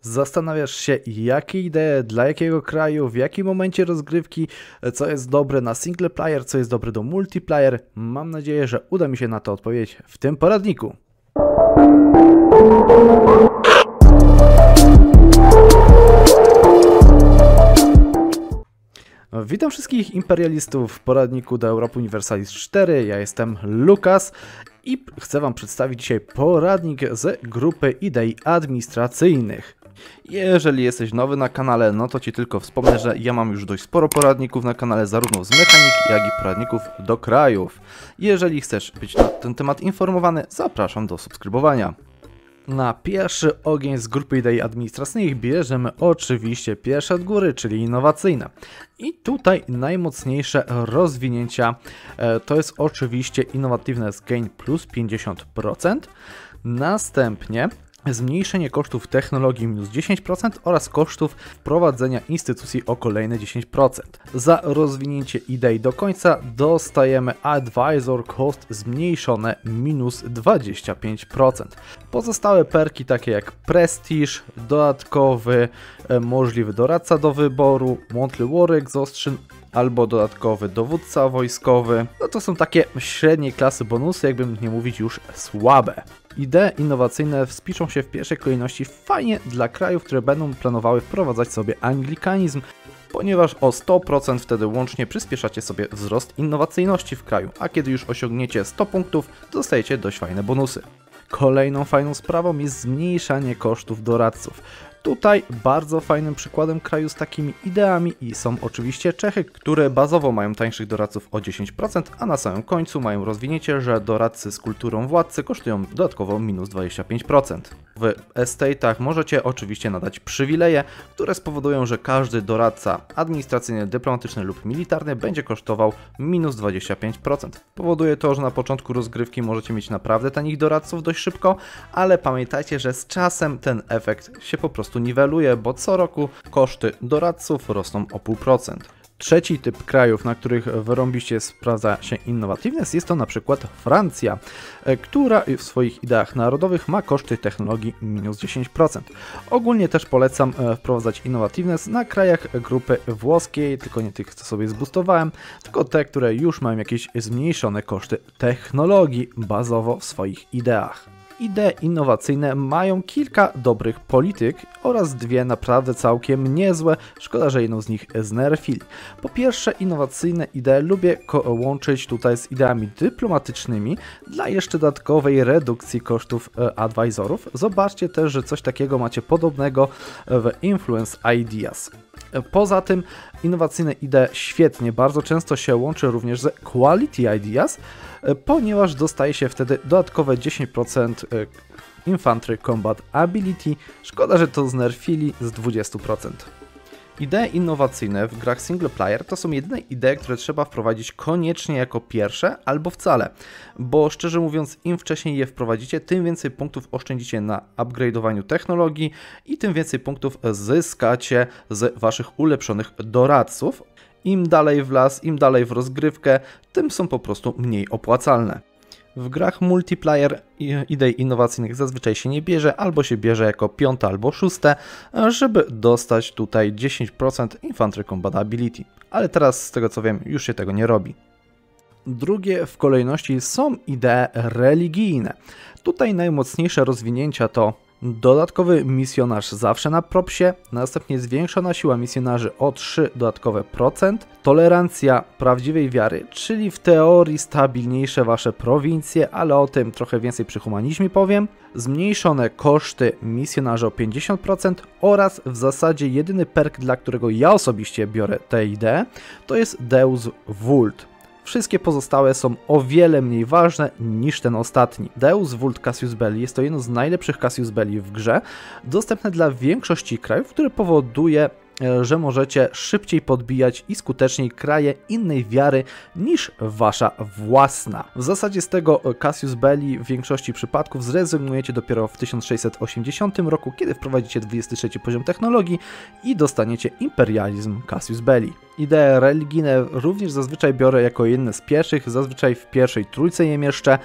Zastanawiasz się, jakie idee, dla jakiego kraju, w jakim momencie rozgrywki, co jest dobre na single player, co jest dobre do multiplayer. Mam nadzieję, że uda mi się na to odpowiedzieć w tym poradniku. Witam wszystkich imperialistów w poradniku do Europa Universalis 4. Ja jestem Lukas i chcę Wam przedstawić dzisiaj poradnik z grupy idei administracyjnych. Jeżeli jesteś nowy na kanale, no to Ci tylko wspomnę, że ja mam już dość sporo poradników na kanale, zarówno z mechanik, jak i poradników do krajów. Jeżeli chcesz być na ten temat informowany, zapraszam do subskrybowania. Na pierwszy ogień z grupy idei administracyjnych bierzemy oczywiście pierwsze od góry, czyli innowacyjne. I tutaj najmocniejsze rozwinięcia to jest oczywiście Innovativeness Gain plus 50%. Następnie zmniejszenie kosztów technologii minus 10% oraz kosztów wprowadzenia instytucji o kolejne 10%. Za rozwinięcie idei do końca dostajemy Advisor Cost zmniejszone minus 25%. Pozostałe perki takie jak Prestige, dodatkowy możliwy doradca do wyboru, Monthly War Exhaustion albo dodatkowy dowódca wojskowy, no to są takie średniej klasy bonusy, jakbym nie mówić już słabe. Idee innowacyjne wspiszą się w pierwszej kolejności fajnie dla krajów, które będą planowały wprowadzać sobie anglikanizm, ponieważ o 100% wtedy łącznie przyspieszacie sobie wzrost innowacyjności w kraju, a kiedy już osiągniecie 100 punktów, dostajecie dość fajne bonusy. Kolejną fajną sprawą jest zmniejszanie kosztów doradców. Tutaj bardzo fajnym przykładem kraju z takimi ideami i są oczywiście Czechy, które bazowo mają tańszych doradców o 10%, a na samym końcu mają rozwinięcie, że doradcy z kulturą władcy kosztują dodatkowo minus 25%. W estate'ach możecie oczywiście nadać przywileje, które spowodują, że każdy doradca administracyjny, dyplomatyczny lub militarny będzie kosztował minus 25%. Powoduje to, że na początku rozgrywki możecie mieć naprawdę tanich doradców dość szybko, ale pamiętajcie, że z czasem ten efekt się po prostu niweluje, bo co roku koszty doradców rosną o 0,5%. Trzeci typ krajów, na których wyrąbiście sprawdza się Innovativeness, jest to na przykład Francja, która w swoich ideach narodowych ma koszty technologii minus 10%. Ogólnie też polecam wprowadzać Innovativeness na krajach grupy włoskiej, tylko nie tych, co sobie zboostowałem, tylko te, które już mają jakieś zmniejszone koszty technologii bazowo w swoich ideach. Idee innowacyjne mają kilka dobrych polityk oraz dwie naprawdę całkiem niezłe, szkoda, że jedną z nich znerfili. Po pierwsze, innowacyjne idee lubię łączyć tutaj z ideami dyplomatycznymi dla jeszcze dodatkowej redukcji kosztów advisorów. Zobaczcie też, że coś takiego macie podobnego w Influence Ideas. Poza tym innowacyjne idee świetnie, bardzo często się łączy również z Quality Ideas, ponieważ dostaje się wtedy dodatkowe 10% Infantry Combat Ability. Szkoda, że to znerfili z 20%. Idee innowacyjne w grach single player to są jedyne idee, które trzeba wprowadzić koniecznie jako pierwsze albo wcale, bo szczerze mówiąc im wcześniej je wprowadzicie, tym więcej punktów oszczędzicie na upgrade'owaniu technologii i tym więcej punktów zyskacie z waszych ulepszonych doradców. Im dalej w las, im dalej w rozgrywkę, tym są po prostu mniej opłacalne. W grach multiplayer idei innowacyjnych zazwyczaj się nie bierze, albo się bierze jako piąte albo szóste, żeby dostać tutaj 10% Infantry Combat Ability. Ale teraz z tego co wiem już się tego nie robi. Drugie w kolejności są idee religijne. Tutaj najmocniejsze rozwinięcia to dodatkowy misjonarz zawsze na propsie, następnie zwiększona siła misjonarzy o 3 dodatkowe procent, tolerancja prawdziwej wiary, czyli w teorii stabilniejsze wasze prowincje, ale o tym trochę więcej przy humanizmie powiem, zmniejszone koszty misjonarzy o 50% oraz w zasadzie jedyny perk, dla którego ja osobiście biorę tę ideę, to jest Deus Vult. Wszystkie pozostałe są o wiele mniej ważne niż ten ostatni. Deus Vult Cassius Belli jest to jedno z najlepszych Cassius Belli w grze, dostępne dla większości krajów, które powoduje, że możecie szybciej podbijać i skuteczniej kraje innej wiary niż wasza własna. W zasadzie z tego Cassius Belli w większości przypadków zrezygnujecie dopiero w 1680 roku, kiedy wprowadzicie 23 poziom technologii i dostaniecie imperializm Cassius Belli. Idee religijne również zazwyczaj biorę jako jedne z pierwszych, zazwyczaj w pierwszej trójce je mieszczę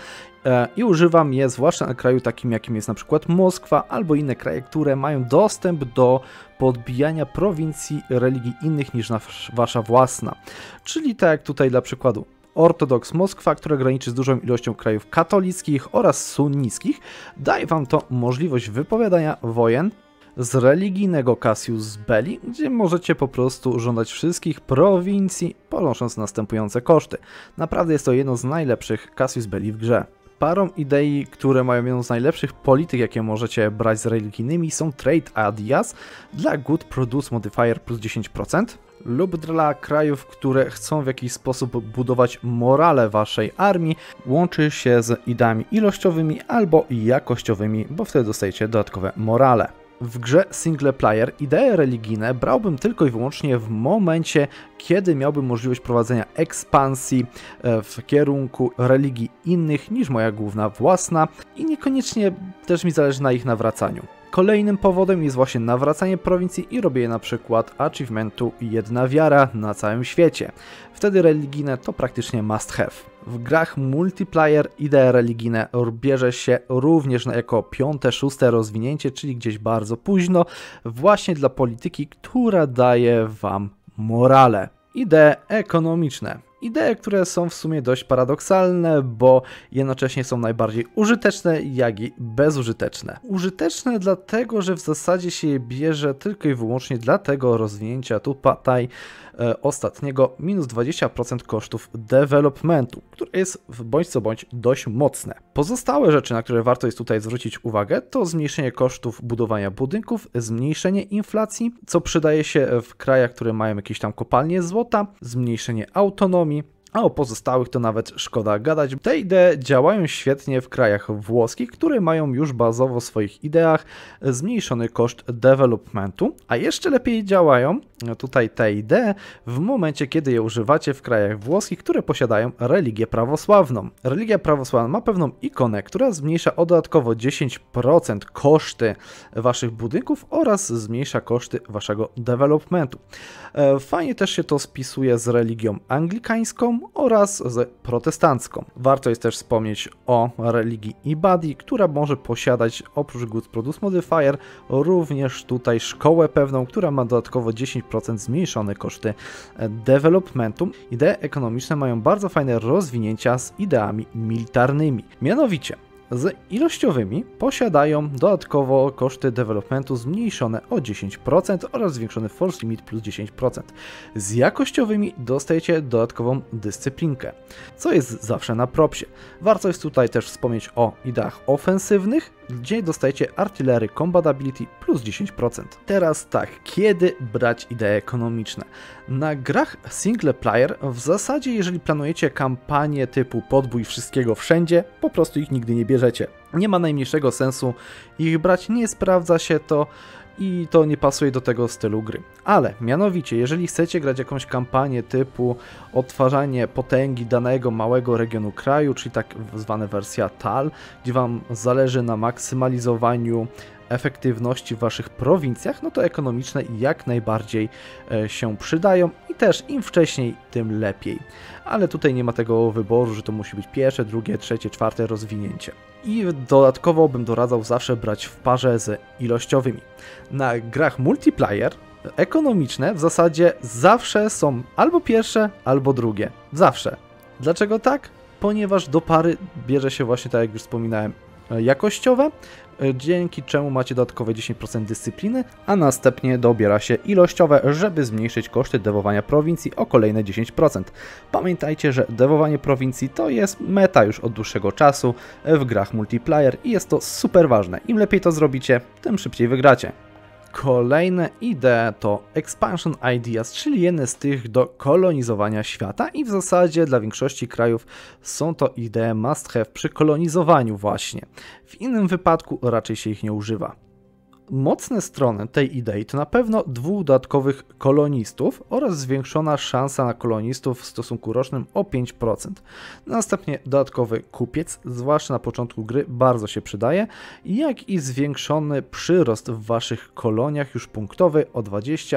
i używam je zwłaszcza na kraju takim, jakim jest na przykład Moskwa albo inne kraje, które mają dostęp do podbijania prowincji religii innych niż wasza własna. Czyli tak jak tutaj dla przykładu Ortodoks Moskwa, która graniczy z dużą ilością krajów katolickich oraz sunnickich, daje wam to możliwość wypowiadania wojen z religijnego Casus Belli, gdzie możecie po prostu żądać wszystkich prowincji, ponosząc następujące koszty. Naprawdę jest to jedno z najlepszych Casus Belli w grze. Parą idei, które mają jedną z najlepszych polityk, jakie możecie brać z religijnymi, są Trade Ideas dla Good Produce Modifier plus 10% lub dla krajów, które chcą w jakiś sposób budować morale waszej armii, łączy się z ideami ilościowymi albo jakościowymi, bo wtedy dostajecie dodatkowe morale. W grze single player idee religijne brałbym tylko i wyłącznie w momencie, kiedy miałbym możliwość prowadzenia ekspansji w kierunku religii innych niż moja główna własna i niekoniecznie też mi zależy na ich nawracaniu. Kolejnym powodem jest właśnie nawracanie prowincji i robienie na przykład achievementu jedna wiara na całym świecie. Wtedy religijne to praktycznie must have. W grach multiplayer idee religijne bierze się również jako 5., 6. rozwinięcie, czyli gdzieś bardzo późno, właśnie dla polityki, która daje wam morale. Idee ekonomiczne. Idee, które są w sumie dość paradoksalne, bo jednocześnie są najbardziej użyteczne, jak i bezużyteczne. Użyteczne dlatego, że w zasadzie się je bierze tylko i wyłącznie dla tego rozwinięcia tutaj ostatniego minus 20% kosztów developmentu, które jest bądź co bądź dość mocne. Pozostałe rzeczy, na które warto jest tutaj zwrócić uwagę, to zmniejszenie kosztów budowania budynków, zmniejszenie inflacji, co przydaje się w krajach, które mają jakieś tam kopalnie złota, zmniejszenie autonomii, a o pozostałych to nawet szkoda gadać. Te idee działają świetnie w krajach włoskich, które mają już bazowo w swoich ideach zmniejszony koszt developmentu, a jeszcze lepiej działają tutaj te idee w momencie, kiedy je używacie w krajach włoskich, które posiadają religię prawosławną. Religia prawosławna ma pewną ikonę, która zmniejsza o dodatkowo 10% koszty waszych budynków oraz zmniejsza koszty waszego developmentu. Fajnie też się to spisuje z religią anglikańską oraz z protestancką. Warto jest też wspomnieć o religii Ibadi, która może posiadać oprócz Good Produce Modifier również tutaj szkołę pewną, która ma dodatkowo 10% zmniejszone koszty developmentu. Idee ekonomiczne mają bardzo fajne rozwinięcia z ideami militarnymi. Mianowicie z ilościowymi posiadają dodatkowo koszty developmentu zmniejszone o 10% oraz zwiększony force limit plus 10%. Z jakościowymi dostajecie dodatkową dyscyplinkę, co jest zawsze na propsie. Warto jest tutaj też wspomnieć o ideach ofensywnych, gdzie dostajecie artillery combat ability plus 10%. Teraz tak, kiedy brać idee ekonomiczne? Na grach single player w zasadzie jeżeli planujecie kampanię typu podbój wszystkiego wszędzie, po prostu ich nigdy nie bierzecie. Nie ma najmniejszego sensu ich brać, nie sprawdza się to i to nie pasuje do tego stylu gry. Ale mianowicie, jeżeli chcecie grać jakąś kampanię typu odtwarzanie potęgi danego małego regionu kraju, czyli tak zwana wersja TAL, gdzie wam zależy na maksymalizowaniu efektywności w waszych prowincjach, no to ekonomiczne jak najbardziej się przydają i też im wcześniej, tym lepiej. Ale tutaj nie ma tego wyboru, że to musi być pierwsze, drugie, trzecie, czwarte rozwinięcie. I dodatkowo bym doradzał zawsze brać w parze z ilościowymi. Na grach multiplayer ekonomiczne w zasadzie zawsze są albo pierwsze, albo drugie. Zawsze. Dlaczego tak? Ponieważ do pary bierze się właśnie, tak jak już wspominałem, jakościowe, dzięki czemu macie dodatkowe 10% dyscypliny, a następnie dobiera się ilościowe, żeby zmniejszyć koszty dewowania prowincji o kolejne 10%. Pamiętajcie, że dewowanie prowincji to jest meta już od dłuższego czasu w grach multiplayer i jest to super ważne. Im lepiej to zrobicie, tym szybciej wygracie. Kolejne idee to Expansion Ideas, czyli jedne z tych do kolonizowania świata i w zasadzie dla większości krajów są to idee must have przy kolonizowaniu właśnie. W innym wypadku raczej się ich nie używa. Mocne strony tej idei to na pewno 2 dodatkowych kolonistów oraz zwiększona szansa na kolonistów w stosunku rocznym o 5%. Następnie dodatkowy kupiec, zwłaszcza na początku gry, bardzo się przydaje, jak i zwiększony przyrost w waszych koloniach już punktowy o 20,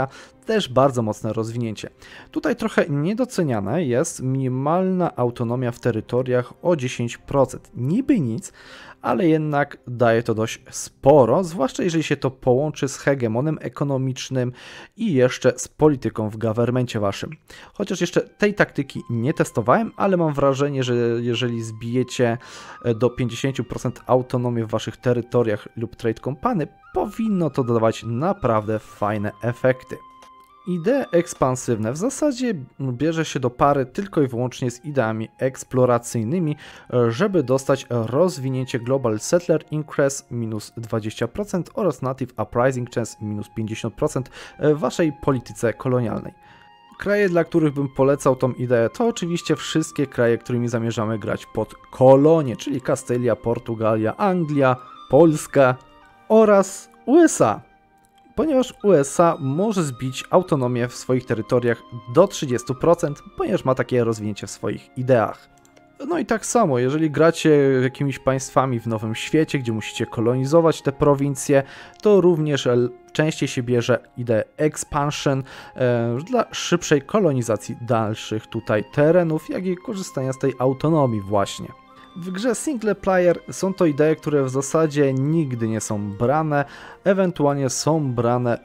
Też bardzo mocne rozwinięcie. Tutaj trochę niedoceniane jest minimalna autonomia w terytoriach o 10%. Niby nic, ale jednak daje to dość sporo, zwłaszcza jeżeli się to połączy z hegemonem ekonomicznym i jeszcze z polityką w governmencie waszym. Chociaż jeszcze tej taktyki nie testowałem, ale mam wrażenie, że jeżeli zbijecie do 50% autonomii w waszych terytoriach lub trade company, powinno to dawać naprawdę fajne efekty. Idee ekspansywne w zasadzie bierze się do pary tylko i wyłącznie z ideami eksploracyjnymi, żeby dostać rozwinięcie Global Settler Increase minus 20% oraz Native Uprising Chance minus 50% w waszej polityce kolonialnej. Kraje, dla których bym polecał tą ideę, to oczywiście wszystkie kraje, którymi zamierzamy grać pod kolonie, czyli Kastylia, Portugalia, Anglia, Polska oraz USA. Ponieważ USA może zbić autonomię w swoich terytoriach do 30%, ponieważ ma takie rozwinięcie w swoich ideach. No i tak samo, jeżeli gracie jakimiś państwami w Nowym Świecie, gdzie musicie kolonizować te prowincje, to również częściej się bierze ideę expansion dla szybszej kolonizacji dalszych tutaj terenów, jak i korzystania z tej autonomii właśnie. W grze single player są to idee, które w zasadzie nigdy nie są brane, ewentualnie są brane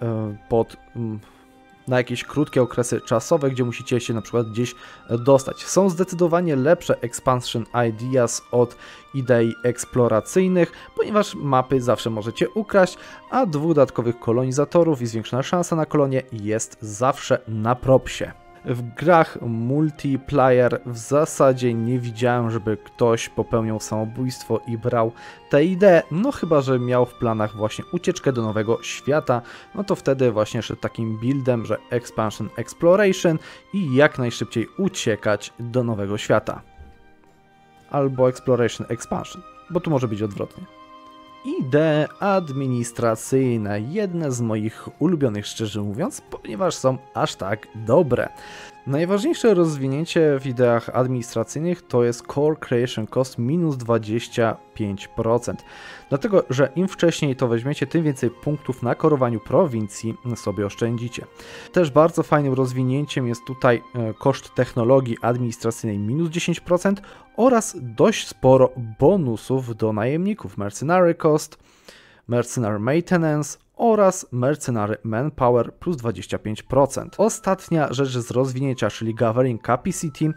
na jakieś krótkie okresy czasowe, gdzie musicie się na przykład gdzieś dostać. Są zdecydowanie lepsze expansion ideas od idei eksploracyjnych, ponieważ mapy zawsze możecie ukraść, a dwóch dodatkowych kolonizatorów i zwiększona szansa na kolonie jest zawsze na propsie. W grach multiplayer w zasadzie nie widziałem, żeby ktoś popełniał samobójstwo i brał tę ideę, no chyba że miał w planach właśnie ucieczkę do nowego świata, no to wtedy właśnie szedł takim buildem, że Expansion Exploration i jak najszybciej uciekać do nowego świata. Albo Exploration Expansion, bo tu może być odwrotnie. Idee administracyjne, jedne z moich ulubionych, szczerze mówiąc, ponieważ są aż tak dobre. Najważniejsze rozwinięcie w ideach administracyjnych to jest Core Creation Cost minus 25%. Dlatego, że im wcześniej to weźmiecie, tym więcej punktów na korowaniu prowincji sobie oszczędzicie. Też bardzo fajnym rozwinięciem jest tutaj koszt technologii administracyjnej minus 10% oraz dość sporo bonusów do najemników Mercenary Cost, Mercenary Maintenance oraz Mercenary Manpower plus 25%. Ostatnia rzecz z rozwinięcia, czyli Governing Capacity,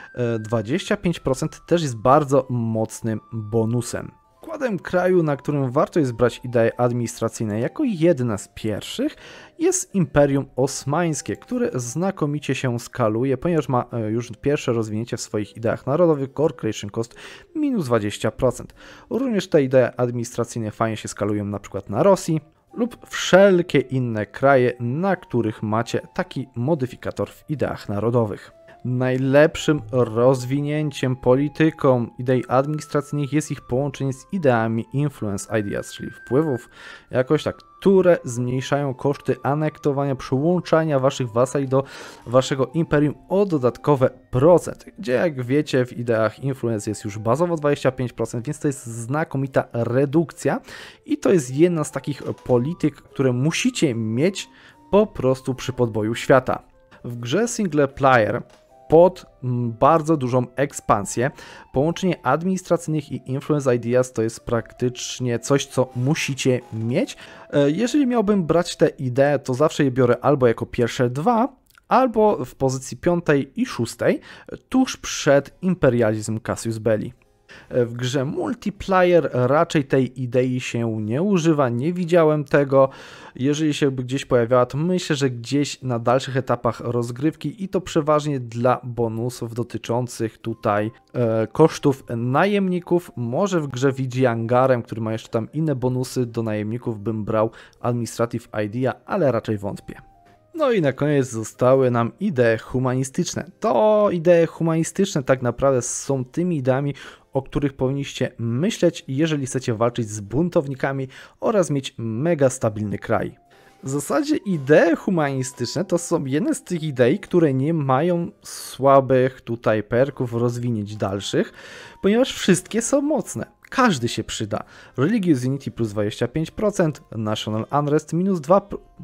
25% też jest bardzo mocnym bonusem. Przykładem kraju, na którym warto jest brać idee administracyjne jako jedna z pierwszych, jest Imperium Osmańskie, które znakomicie się skaluje, ponieważ ma już pierwsze rozwinięcie w swoich ideach narodowych, Core Creation Cost minus 20%. Również te idee administracyjne fajnie się skalują na przykład na Rosji lub wszelkie inne kraje, na których macie taki modyfikator w ideach narodowych. Najlepszym rozwinięciem polityką idei administracyjnych jest ich połączenie z ideami influence ideas, czyli wpływów jakoś tak, które zmniejszają koszty anektowania, przyłączania waszych wasali do waszego imperium o dodatkowe procent, gdzie jak wiecie w ideach influence jest już bazowo 25%, więc to jest znakomita redukcja i to jest jedna z takich polityk, które musicie mieć po prostu przy podboju świata. W grze single player pod bardzo dużą ekspansję połączenie administracyjnych i influence ideas to jest praktycznie coś, co musicie mieć. Jeżeli miałbym brać te idee, to zawsze je biorę albo jako pierwsze dwa, albo w pozycji 5. i 6, tuż przed imperializm Cassius Belli. W grze multiplayer raczej tej idei się nie używa, nie widziałem tego. Jeżeli się by gdzieś pojawiała, to myślę, że gdzieś na dalszych etapach rozgrywki i to przeważnie dla bonusów dotyczących tutaj kosztów najemników. Może w grze Vigiangarem, który ma jeszcze tam inne bonusy do najemników, bym brał Administrative Idea, ale raczej wątpię. No i na koniec zostały nam idee humanistyczne. To idee humanistyczne tak naprawdę są tymi ideami, o których powinniście myśleć, jeżeli chcecie walczyć z buntownikami oraz mieć mega stabilny kraj. W zasadzie idee humanistyczne to są jedne z tych idei, które nie mają słabych tutaj perków rozwinięć dalszych, ponieważ wszystkie są mocne. Każdy się przyda. Religious Unity plus 25%, National Unrest minus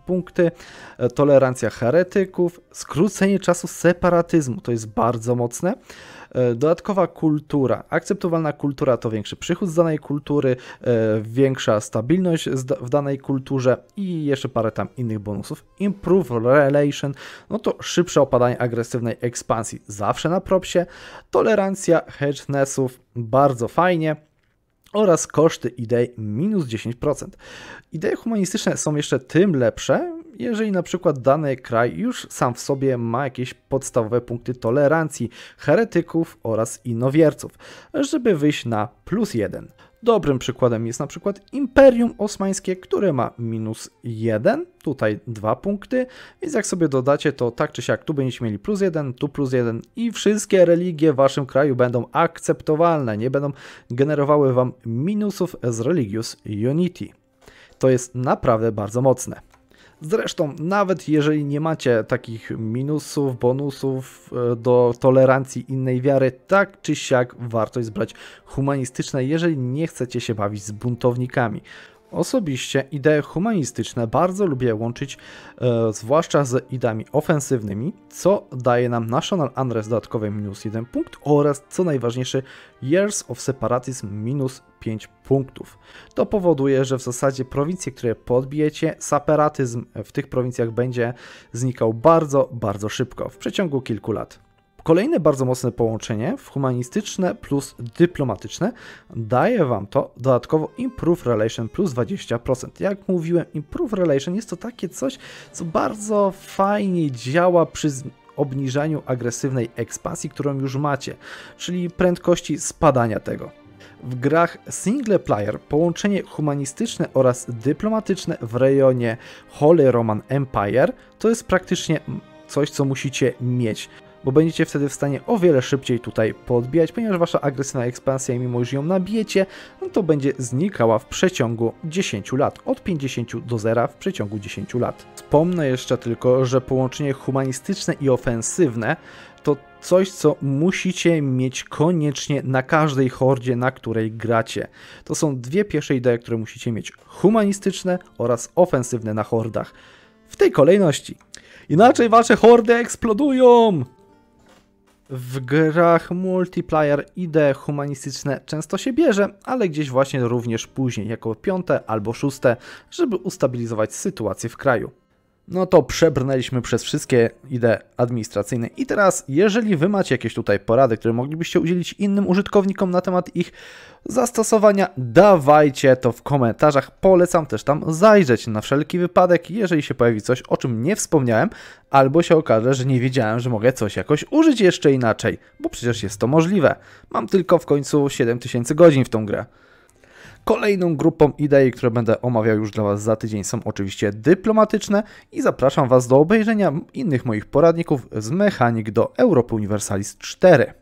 punkty, tolerancja heretyków, skrócenie czasu separatyzmu, to jest bardzo mocne. Dodatkowa kultura. Akceptowalna kultura to większy przychód z danej kultury, większa stabilność w danej kulturze i jeszcze parę tam innych bonusów. Improve Relation, no to szybsze opadanie agresywnej ekspansji, zawsze na propsie. Tolerancja hedgenessów, bardzo fajnie. Oraz koszty idei minus 10%. Idee humanistyczne są jeszcze tym lepsze, jeżeli na przykład dany kraj już sam w sobie ma jakieś podstawowe punkty tolerancji heretyków oraz innowierców, żeby wyjść na +1. Dobrym przykładem jest na przykład Imperium Osmańskie, które ma -1, tutaj 2 punkty, więc jak sobie dodacie, to tak czy siak tu będziecie mieli +1, tu +1 i wszystkie religie w waszym kraju będą akceptowalne, nie będą generowały wam minusów z Religious Unity. To jest naprawdę bardzo mocne. Zresztą, nawet jeżeli nie macie takich minusów, bonusów do tolerancji innej wiary, tak czy siak warto jest brać humanistyczne, jeżeli nie chcecie się bawić z buntownikami. Osobiście idee humanistyczne bardzo lubię łączyć, zwłaszcza z ideami ofensywnymi, co daje nam National Unrest dodatkowe -1 punkt oraz, co najważniejsze, Years of Separatism -5 punktów. To powoduje, że w zasadzie prowincje, które podbijecie, separatyzm w tych prowincjach będzie znikał bardzo szybko, w przeciągu kilku lat. Kolejne bardzo mocne połączenie w humanistyczne plus dyplomatyczne daje wam to dodatkowo Improve Relation plus 20%. Jak mówiłem, Improve Relation jest to takie coś, co bardzo fajnie działa przy obniżaniu agresywnej ekspansji, którą już macie, czyli prędkości spadania tego. W grach single player połączenie humanistyczne oraz dyplomatyczne w rejonie Holy Roman Empire to jest praktycznie coś, co musicie mieć, bo będziecie wtedy w stanie o wiele szybciej tutaj podbijać, ponieważ wasza agresywna ekspansja, mimo że ją nabijecie, no to będzie znikała w przeciągu 10 lat, od 50 do 0 w przeciągu 10 lat. Wspomnę jeszcze tylko, że połączenie humanistyczne i ofensywne to coś, co musicie mieć koniecznie na każdej hordzie, na której gracie. To są dwie pierwsze idee, które musicie mieć: humanistyczne oraz ofensywne na hordach. W tej kolejności. Inaczej wasze hordy eksplodują! W grach multiplayer idee humanistyczne często się bierze, ale gdzieś właśnie również później, jako 5. albo 6., żeby ustabilizować sytuację w kraju. No to przebrnęliśmy przez wszystkie idee administracyjne i teraz, jeżeli wy macie jakieś tutaj porady, które moglibyście udzielić innym użytkownikom na temat ich zastosowania, dawajcie to w komentarzach. Polecam też tam zajrzeć na wszelki wypadek, jeżeli się pojawi coś, o czym nie wspomniałem, albo się okaże, że nie wiedziałem, że mogę coś jakoś użyć jeszcze inaczej, bo przecież jest to możliwe. Mam tylko w końcu 7000 godzin w tą grę. Kolejną grupą idei, które będę omawiał już dla Was za tydzień, są oczywiście dyplomatyczne i zapraszam Was do obejrzenia innych moich poradników z mechanik do Europa Universalis 4.